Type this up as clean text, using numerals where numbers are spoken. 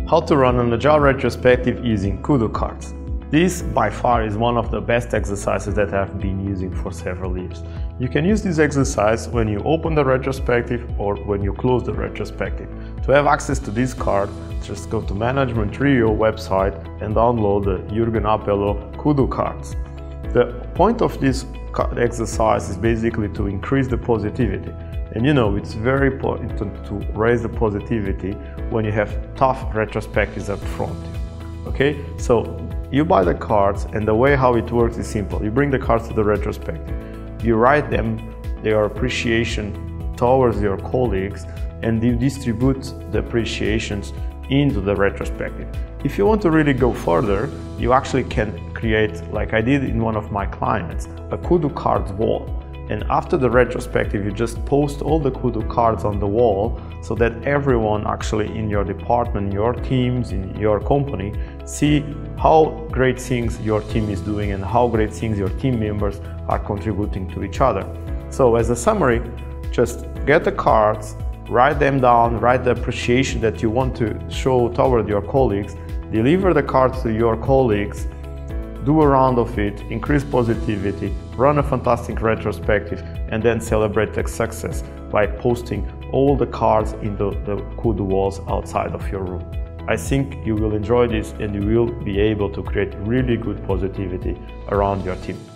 How to run an Agile retrospective using Kudo cards. This by far is one of the best exercises that I've been using for several years. You can use this exercise when you open the retrospective or when you close the retrospective. To have access to this card, just go to Management Trio website and download the Jürgen Appelo Kudo cards. The point of this exercise is basically to increase the positivity. And you know, it's very important to raise the positivity when you have tough retrospectives up front. Okay, so you buy the cards, and the way how it works is simple. You bring the cards to the retrospective, you write them their appreciation towards your colleagues, and you distribute the appreciations into the retrospective. If you want to really go further, you actually can create, like I did in one of my clients, a Kudo cards wall. And after the retrospective, you just post all the Kudo cards on the wall so that everyone actually in your department, your teams, in your company, see how great things your team is doing and how great things your team members are contributing to each other. So as a summary, just get the cards, write them down, write the appreciation that you want to show toward your colleagues, deliver the cards to your colleagues, do a round of it, increase positivity, run a fantastic retrospective, and then celebrate the success by posting all the cards into the Kudo walls outside of your room. I think you will enjoy this and you will be able to create really good positivity around your team.